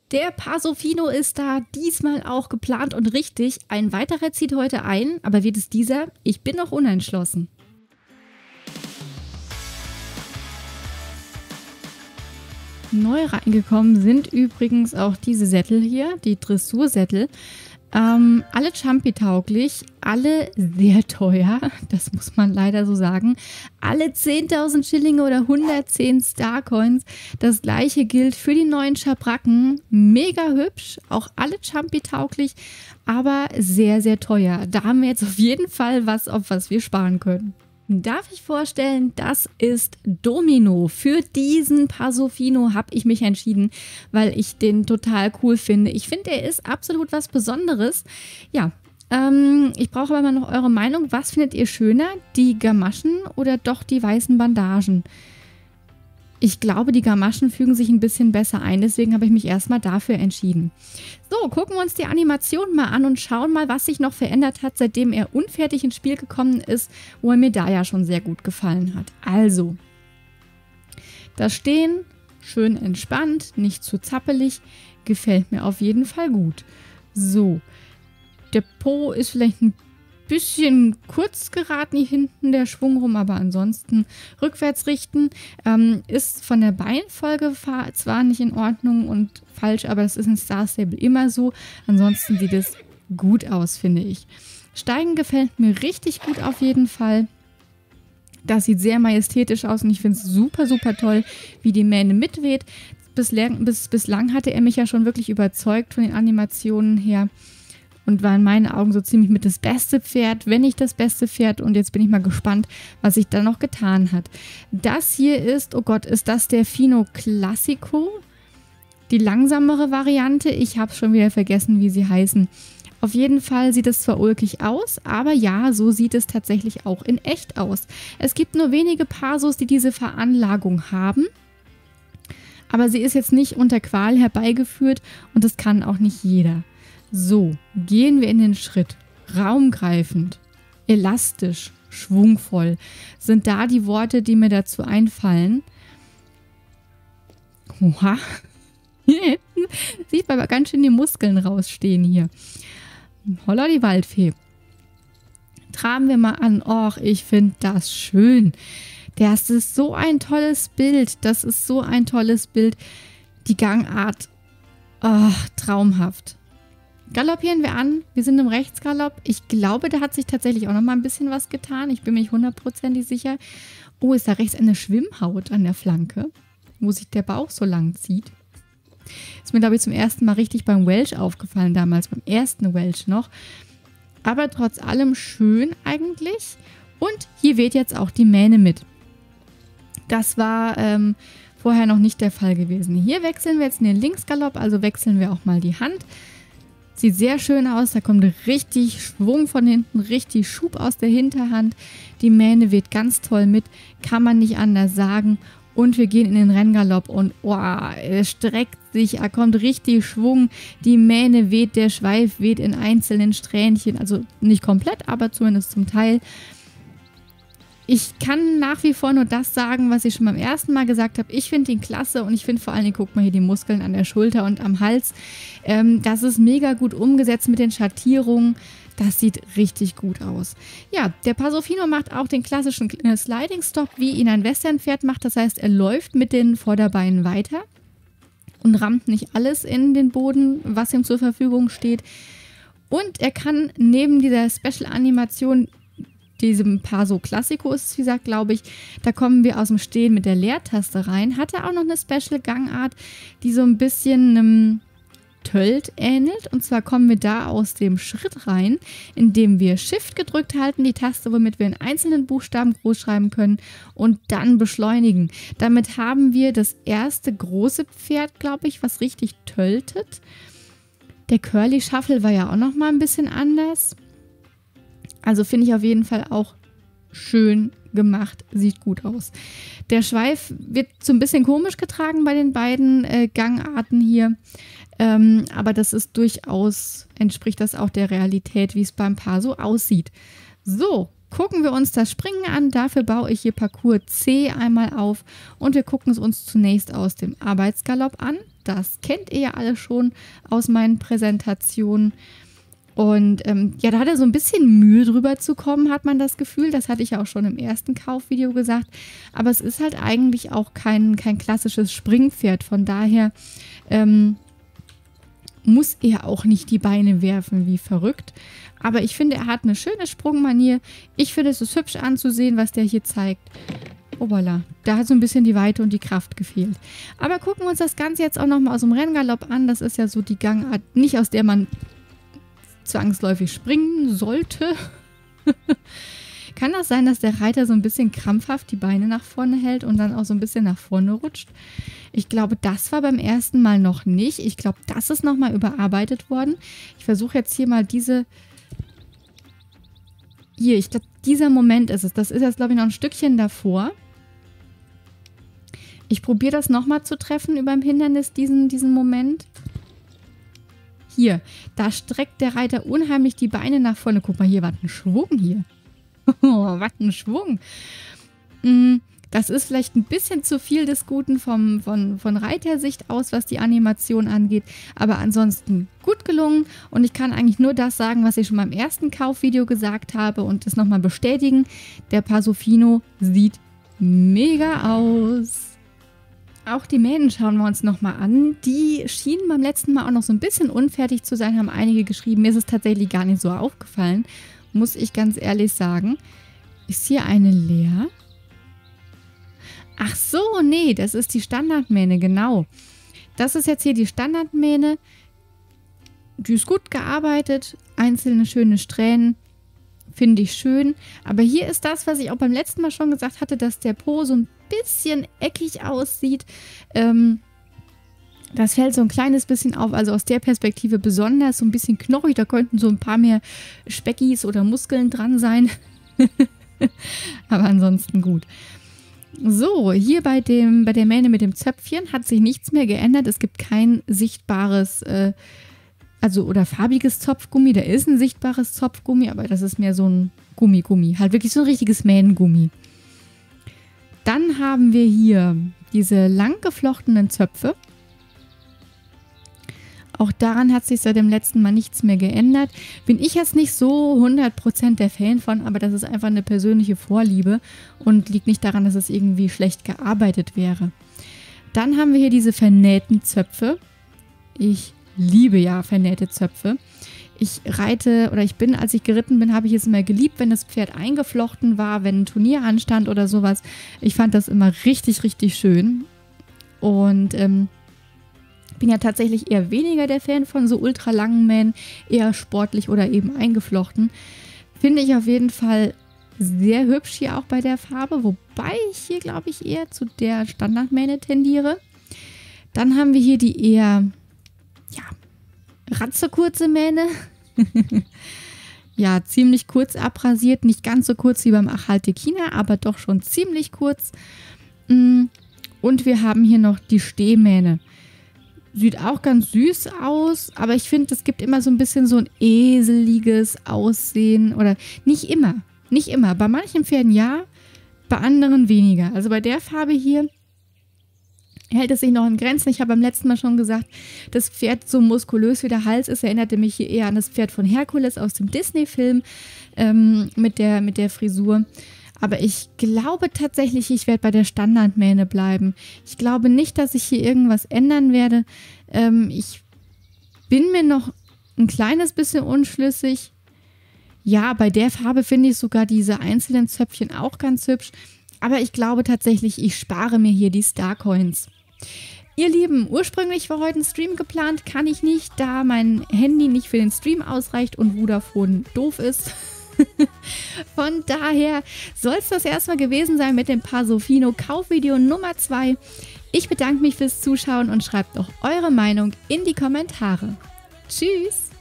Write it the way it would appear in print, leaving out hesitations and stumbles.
Der Pasofino ist da, diesmal auch geplant und richtig. Ein weiterer zieht heute ein, aber wird es dieser? Ich bin noch unentschlossen. Neu reingekommen sind übrigens auch diese Sättel hier, die Dressursättel. Alle Jumpy-tauglich, alle sehr teuer, das muss man leider so sagen. Alle 10.000 Schillinge oder 110 Starcoins. Das gleiche gilt für die neuen Schabracken. Mega hübsch, auch alle Jumpy-tauglich, aber sehr, sehr teuer. Da haben wir jetzt auf jeden Fall was, auf was wir sparen können. Darf ich vorstellen, das ist Domino. Für diesen Pasofino habe ich mich entschieden, weil ich den total cool finde. Ich finde, er ist absolut was Besonderes. Ja, ich brauche aber mal noch eure Meinung. Was findet ihr schöner, die Gamaschen oder doch die weißen Bandagen? Ich glaube, die Gamaschen fügen sich ein bisschen besser ein, deswegen habe ich mich erstmal dafür entschieden. So, gucken wir uns die Animation mal an und schauen mal, was sich noch verändert hat, seitdem er unfertig ins Spiel gekommen ist, wo er mir da ja schon sehr gut gefallen hat. Also, das Stehen, schön entspannt, nicht zu zappelig, gefällt mir auf jeden Fall gut. So, der Po ist vielleicht ein bisschen kurz geraten hier hinten der Schwung rum, aber ansonsten rückwärts richten. Ist von der Beinfolge zwar nicht in Ordnung und falsch, aber das ist in Star Stable immer so. Ansonsten sieht es gut aus, finde ich. Steigen gefällt mir richtig gut auf jeden Fall. Das sieht sehr majestätisch aus und ich finde es super, super toll, wie die Mähne mitweht. Bislang hatte er mich ja schon wirklich überzeugt von den Animationen her. Und war in meinen Augen so ziemlich mit das beste Pferd, wenn nicht das beste Pferd. Und jetzt bin ich mal gespannt, was sich da noch getan hat. Das hier ist, oh Gott, ist das der Fino Classico? Die langsamere Variante. Ich habe schon wieder vergessen, wie sie heißen. Auf jeden Fall sieht es zwar ulkig aus, aber ja, so sieht es tatsächlich auch in echt aus. Es gibt nur wenige Pasos, die diese Veranlagung haben. Aber sie ist jetzt nicht unter Qual herbeigeführt und das kann auch nicht jeder. So, gehen wir in den Schritt. Raumgreifend, elastisch, schwungvoll sind da die Worte, die mir dazu einfallen. Oha, sieht man aber ganz schön die Muskeln rausstehen hier. Holla die Waldfee. Traben wir mal an. Och, ich finde das schön. Das ist so ein tolles Bild. Das ist so ein tolles Bild. Die Gangart, oh, traumhaft. Galoppieren wir an. Wir sind im Rechtsgalopp. Ich glaube, da hat sich tatsächlich auch noch mal ein bisschen was getan. Ich bin mir nicht hundertprozentig sicher. Oh, ist da rechts eine Schwimmhaut an der Flanke, wo sich der Bauch so lang zieht. Ist mir, glaube ich, zum ersten Mal richtig beim Welsh aufgefallen damals, beim ersten Welsh noch. Aber trotz allem schön eigentlich. Und hier weht jetzt auch die Mähne mit. Das war vorher noch nicht der Fall gewesen. Hier wechseln wir jetzt in den Linksgalopp, also wechseln wir auch mal die Hand. Sieht sehr schön aus, da kommt richtig Schwung von hinten, richtig Schub aus der Hinterhand. Die Mähne weht ganz toll mit, kann man nicht anders sagen. Und wir gehen in den Renngalopp und oh, er streckt sich, er kommt richtig Schwung. Die Mähne weht, der Schweif weht in einzelnen Strähnchen, also nicht komplett, aber zumindest zum Teil. Ich kann nach wie vor nur das sagen, was ich schon beim ersten Mal gesagt habe. Ich finde ihn klasse und ich finde vor allen Dingen, guck mal hier die Muskeln an der Schulter und am Hals. Das ist mega gut umgesetzt mit den Schattierungen. Das sieht richtig gut aus. Ja, der Pasofino macht auch den klassischen Sliding Stop, wie ihn ein Westernpferd macht. Das heißt, er läuft mit den Vorderbeinen weiter und rammt nicht alles in den Boden, was ihm zur Verfügung steht. Und er kann neben dieser Special-Animation, diesem Paso Classico ist es, wie gesagt, glaube ich, da kommen wir aus dem Stehen mit der Leertaste rein. Hat er auch noch eine Special-Gangart, die so ein bisschen einem Tölt ähnelt. Und zwar kommen wir da aus dem Schritt rein, indem wir Shift gedrückt halten, die Taste, womit wir in einzelnen Buchstaben groß schreiben können und dann beschleunigen. Damit haben wir das erste große Pferd, glaube ich, was richtig töltet. Der Curly Shuffle war ja auch noch mal ein bisschen anders. Also finde ich auf jeden Fall auch schön gemacht, sieht gut aus. Der Schweif wird so ein bisschen komisch getragen bei den beiden Gangarten hier, aber das ist durchaus, entspricht das auch der Realität, wie es beim Paso aussieht. So, gucken wir uns das Springen an. Dafür baue ich hier Parcours C einmal auf und wir gucken es uns zunächst aus dem Arbeitsgalopp an. Das kennt ihr ja alle schon aus meinen Präsentationen. Und ja, da hat er so ein bisschen Mühe drüber zu kommen, hat man das Gefühl. Das hatte ich ja auch schon im ersten Kaufvideo gesagt. Aber es ist halt eigentlich auch kein klassisches Springpferd. Von daher muss er auch nicht die Beine werfen wie verrückt. Aber ich finde, er hat eine schöne Sprungmanier. Ich finde, es ist hübsch anzusehen, was der hier zeigt. Obala, da hat so ein bisschen die Weite und die Kraft gefehlt. Aber gucken wir uns das Ganze jetzt auch nochmal aus dem Renngalopp an. Das ist ja so die Gangart, nicht aus der man zwangsläufig springen sollte. Kann das sein, dass der Reiter so ein bisschen krampfhaft die Beine nach vorne hält und dann auch so ein bisschen nach vorne rutscht? Ich glaube, das war beim ersten Mal noch nicht. Ich glaube, das ist nochmal überarbeitet worden. Ich versuche jetzt hier mal diese... Hier, ich glaube, dieser Moment ist es. Das ist jetzt, glaube ich, noch ein Stückchen davor. Ich probiere das nochmal zu treffen über dem Hindernis, diesen Moment. Hier, da streckt der Reiter unheimlich die Beine nach vorne. Guck mal hier, was ein Schwung hier. Oh, was ein Schwung. Das ist vielleicht ein bisschen zu viel des Guten von Reitersicht aus, was die Animation angeht. Aber ansonsten gut gelungen. Und ich kann eigentlich nur das sagen, was ich schon beim ersten Kaufvideo gesagt habe und es nochmal bestätigen. Der Pasofino sieht mega aus. Auch die Mähnen schauen wir uns nochmal an. Die schienen beim letzten Mal auch noch so ein bisschen unfertig zu sein, haben einige geschrieben. Mir ist es tatsächlich gar nicht so aufgefallen, muss ich ganz ehrlich sagen. Ist hier eine leer? Ach so, nee, das ist die Standardmähne, genau. Das ist jetzt hier die Standardmähne. Die ist gut gearbeitet, einzelne schöne Strähnen, finde ich schön. Aber hier ist das, was ich auch beim letzten Mal schon gesagt hatte, dass der Po so ein bisschen eckig aussieht. Das fällt so ein kleines bisschen auf, also aus der Perspektive besonders, so ein bisschen knochig. Da könnten so ein paar mehr Speckis oder Muskeln dran sein. Aber ansonsten gut. So, hier bei der Mähne mit dem Zöpfchen hat sich nichts mehr geändert. Es gibt kein sichtbares, oder farbiges Zopfgummi. Da ist ein sichtbares Zopfgummi, aber das ist mehr so ein Gummi. Halt wirklich so ein richtiges Mähnengummi. Dann haben wir hier diese lang geflochtenen Zöpfe. Auch daran hat sich seit dem letzten Mal nichts mehr geändert. Bin ich jetzt nicht so 100% der Fan von, aber das ist einfach eine persönliche Vorliebe und liegt nicht daran, dass es irgendwie schlecht gearbeitet wäre. Dann haben wir hier diese vernähten Zöpfe. Ich liebe ja vernähte Zöpfe. Als ich geritten bin, habe ich es immer geliebt, wenn das Pferd eingeflochten war, wenn ein Turnier anstand oder sowas. Ich fand das immer richtig, richtig schön. Und bin ja tatsächlich eher weniger der Fan von so ultralangen Mähnen, eher sportlich oder eben eingeflochten. Finde ich auf jeden Fall sehr hübsch hier auch bei der Farbe, wobei ich hier, glaube ich, eher zu der Standardmähne tendiere. Dann haben wir hier die eher, ratzekurze Mähne. Ja, ziemlich kurz abrasiert, nicht ganz so kurz wie beim Achaltekina, aber doch schon ziemlich kurz. Und wir haben hier noch die Stehmähne. Sieht auch ganz süß aus, aber ich finde, es gibt immer so ein bisschen so ein eseliges Aussehen. Oder nicht immer. Bei manchen Pferden ja, bei anderen weniger. Also bei der Farbe hier hält es sich noch in Grenzen. Ich habe beim letzten Mal schon gesagt, das Pferd so muskulös wie der Hals ist, erinnerte mich hier eher an das Pferd von Herkules aus dem Disney-Film mit der Frisur. Aber ich glaube tatsächlich, ich werde bei der Standardmähne bleiben. Ich glaube nicht, dass ich hier irgendwas ändern werde. Ich bin mir noch ein kleines bisschen unschlüssig. Ja, bei der Farbe finde ich sogar diese einzelnen Zöpfchen auch ganz hübsch. Aber ich glaube tatsächlich, ich spare mir hier die Starcoins. Ihr Lieben, ursprünglich war heute ein Stream geplant, kann ich nicht, da mein Handy nicht für den Stream ausreicht und Vodafone doof ist. Von daher soll es das erstmal gewesen sein mit dem Pasofino Kaufvideo Nummer 2. Ich bedanke mich fürs Zuschauen und schreibt auch eure Meinung in die Kommentare. Tschüss!